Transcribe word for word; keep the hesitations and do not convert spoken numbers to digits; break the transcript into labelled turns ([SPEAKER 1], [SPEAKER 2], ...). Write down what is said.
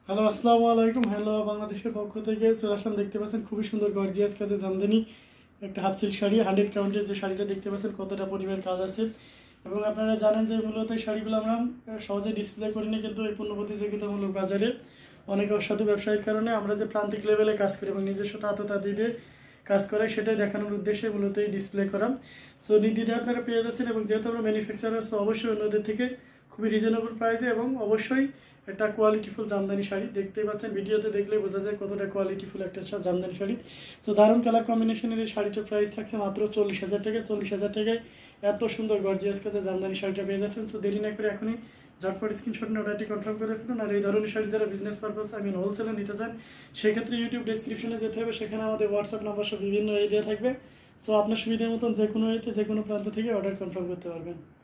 [SPEAKER 1] Hello, আসসালামু আলাইকুম। Hello, বাংলাদেশের পক্ষ থেকে চলে আসলাম। দেখতে পাচ্ছেন খুবই সুন্দর গর্জিয়াস কাজে জামদানি একটা হাফ সিল্ক শাড়ি, হান্ড্রেড কাউন্টের যে শাড়িটা দেখতে পাচ্ছেন কতটা পরিমাণ কাজ আছে। এবং আপনারা জানেন যে মূলত এই শাড়িগুলো আমরা সহজে ডিসপ্লে করিনি, কিন্তু এই পূর্ণ প্রতিযোগিতামূলক বাজারে অনেক অসাধু ব্যবসায়ীর কারণে আমরা যে প্রান্তিক লেভেলে কাজ করি এবং নিজস্ব তাঁততাঁতি দিয়ে কাজ করাই, সেটাই দেখানোর উদ্দেশ্যে মূলত এই ডিসপ্লে করা। সো নির্দ্বিধায় আপনারা পেয়ে যাচ্ছেন, এবং যেহেতু আমরা ম্যানুফ্যাকচারার, সো অবশ্যই অন্যদের থেকে খুবই রিজনেবল প্রাইসে এবং অবশ্যই একটা কোয়ালিটিফুল জামদানি শাড়ি। দেখতেই পাচ্ছেন, ভিডিওতে দেখলে বোঝা যায় কতটা কোয়ালিটিফুল একটা জামদানি শাড়ি। সো দারুণ কালার কম্বিনেশনের এই শাড়িটার প্রাইস থাকছে মাত্র চল্লিশ হাজার টাকা। চল্লিশ হাজার টাকায় এত সুন্দর গর্জিয়াস কাজে জামদানি শাড়িটা পেয়ে যাচ্ছেন। সো দেরি না করে এখনই ঝটপট স্ক্রিনশট নিয়ে অর্ডারটি কনফার্ম করে ফেলুন। আর এই ধরনের শাড়ি যারা বিজনেস পারপাস আই মিন হোলসেলে নিতে চান, সেক্ষেত্রে ইউটিউব ডেসক্রিপশনে যেতে হবে, সেখানে আমাদের হোয়াটসঅ্যাপ নাম্বার সব বিভিন্ন ওয়ে দেওয়া থাকবে। সো আপনার সুবিধা মতন যে কোনো ওয়েতে যে কোনো প্রান্ত থেকে অর্ডার কনফার্ম করতে পারবেন।